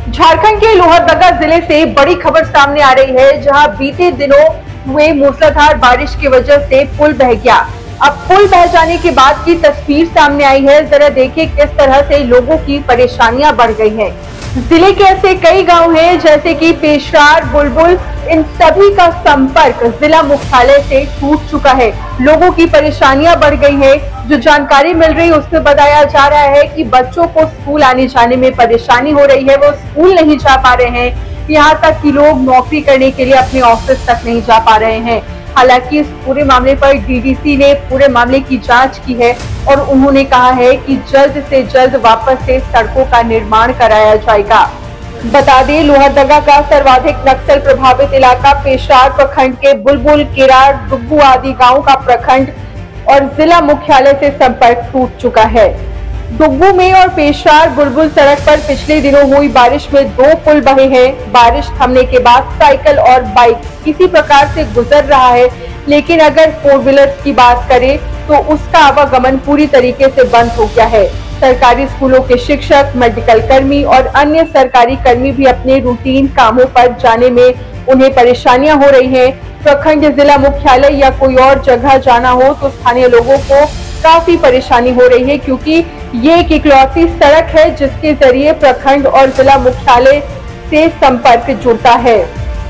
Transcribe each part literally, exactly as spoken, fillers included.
झारखंड के लोहरदगा जिले से बड़ी खबर सामने आ रही है, जहां बीते दिनों हुए मूसलाधार बारिश की वजह से पुल बह गया। अब पुल बह जाने के बाद की तस्वीर सामने आई है। जरा देखिए किस तरह से लोगों की परेशानियां बढ़ गई हैं। जिले के ऐसे कई गांव हैं जैसे कि पेशरार, बुलबुल, इन सभी का संपर्क जिला मुख्यालय से टूट चुका है। लोगों की परेशानियां बढ़ गई है। जो जानकारी मिल रही है उसमें बताया जा रहा है कि बच्चों को स्कूल आने जाने में परेशानी हो रही है, वो स्कूल नहीं जा पा रहे हैं। यहाँ तक कि लोग नौकरी करने के लिए अपने ऑफिस तक नहीं जा पा रहे हैं। हालांकि इस पूरे मामले पर डीडीसी ने पूरे मामले की जांच की है और उन्होंने कहा है कि जल्द से जल्द वापस से सड़कों का निर्माण कराया जाएगा। बता दें, लोहरदगा का सर्वाधिक नक्सल प्रभावित इलाका पेशरार प्रखंड के बुलबुल, केरार, डुब्बू आदि गांव का प्रखंड और जिला मुख्यालय से संपर्क टूट चुका है। डुब्बू में और पेशरार बुलबुल सड़क पर पिछले दिनों हुई बारिश में दो पुल बहे हैं। बारिश थमने के बाद साइकिल और बाइक किसी प्रकार से गुजर रहा है, लेकिन अगर फोर व्हीलर्स की बात करें तो उसका आवागमन पूरी तरीके से बंद हो गया है। सरकारी स्कूलों के शिक्षक, मेडिकल कर्मी और अन्य सरकारी कर्मी भी अपने रूटीन कामों पर जाने में उन्हें परेशानियां हो रही हैं। प्रखंड, जिला मुख्यालय या कोई और जगह जाना हो तो स्थानीय लोगों को काफी परेशानी हो रही है, क्योंकि ये एक इकलौती सड़क है जिसके जरिए प्रखंड और जिला मुख्यालय से संपर्क जुड़ता है।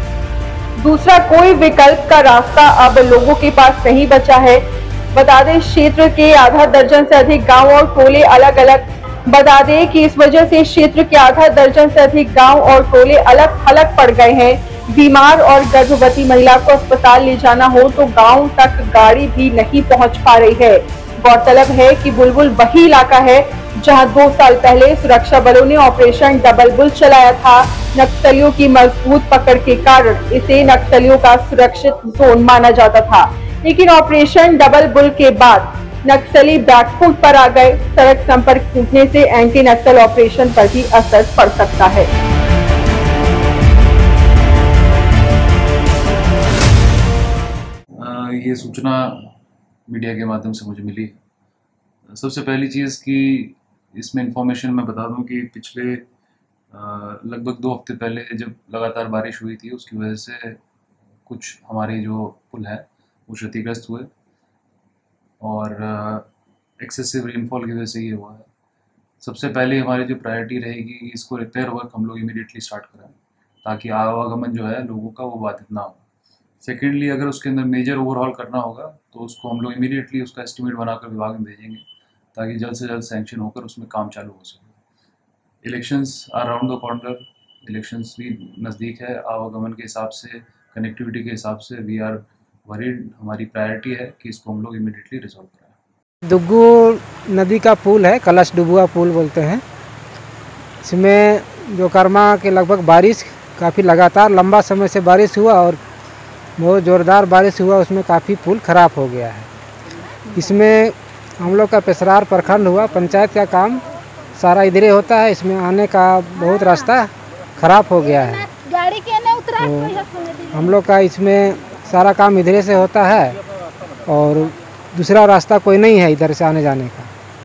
दूसरा कोई विकल्प का रास्ता अब लोगों के पास नहीं बचा है। बता दें, क्षेत्र के आधा दर्जन से अधिक गांव और टोले अलग अलग बता दें कि इस वजह से क्षेत्र के आधा दर्जन से अधिक गांव और टोले अलग थलग पड़ गए हैं। बीमार और गर्भवती महिला को अस्पताल ले जाना हो तो गांव तक गाड़ी भी नहीं पहुंच पा रही है। गौरतलब है कि बुलबुल वही इलाका है जहां दो साल पहले सुरक्षा बलों ने ऑपरेशन डबल बुल चलाया था। नक्सलियों की मजबूत पकड़ के कारण इसे नक्सलियों का सुरक्षित जोन माना जाता था, लेकिन ऑपरेशन डबल बुल के बाद नक्सली बैकफुट पर आ गए। सड़क संपर्क टूटने से एंटी नक्सल ऑपरेशन पर भी असर पड़ सकता है। आ, ये सूचना मीडिया के माध्यम से मुझे मिली। सबसे पहली चीज़ कि इसमें इंफॉर्मेशन मैं बता दूं कि पिछले लगभग दो हफ्ते पहले जब लगातार बारिश हुई थी, उसकी वजह से कुछ हमारे जो पुल है वो क्षतिग्रस्त हुए और एक्सेसिव रेनफॉल की वजह से ये हुआ है। सबसे पहले हमारी जो प्रायोरिटी रहेगी, इसको रिपेयर वर्क हम लोग इमीडिएटली स्टार्ट कराएं ताकि आवागमन जो है लोगों का वो बाधित ना हो। सेकेंडली, अगर उसके अंदर मेजर ओवरहॉल करना होगा तो उसको हम लोग इमीडिएटली उसका एस्टिमेट बनाकर विभाग में भेजेंगे ताकि जल्द से जल्द सैंक्शन होकर उसमें काम चालू हो सके। Elections are round the corner, elections भी नज़दीक है। आवागमन के हिसाब से, कनेक्टिविटी के हिसाब से वी आर वरीड। हमारी प्रायोरिटी है कि इसको हम लोग इमीडिएटली रिजॉल्व कराएं। डुग्गू नदी का पुल है, कलश डुबुआ पुल बोलते हैं। इसमें जो कर्मा के लगभग बारिश काफ़ी लगातार लंबा समय से बारिश हुआ और बहुत ज़ोरदार बारिश हुआ, उसमें काफ़ी पुल ख़राब हो गया है। इसमें हम लोग का पेशरार प्रखंड हुआ, पंचायत का काम सारा इधरे होता है। इसमें आने का बहुत रास्ता ख़राब हो गया है। तो हम लोग का इसमें सारा काम इधरे से होता है और दूसरा रास्ता कोई नहीं है इधर से आने जाने का।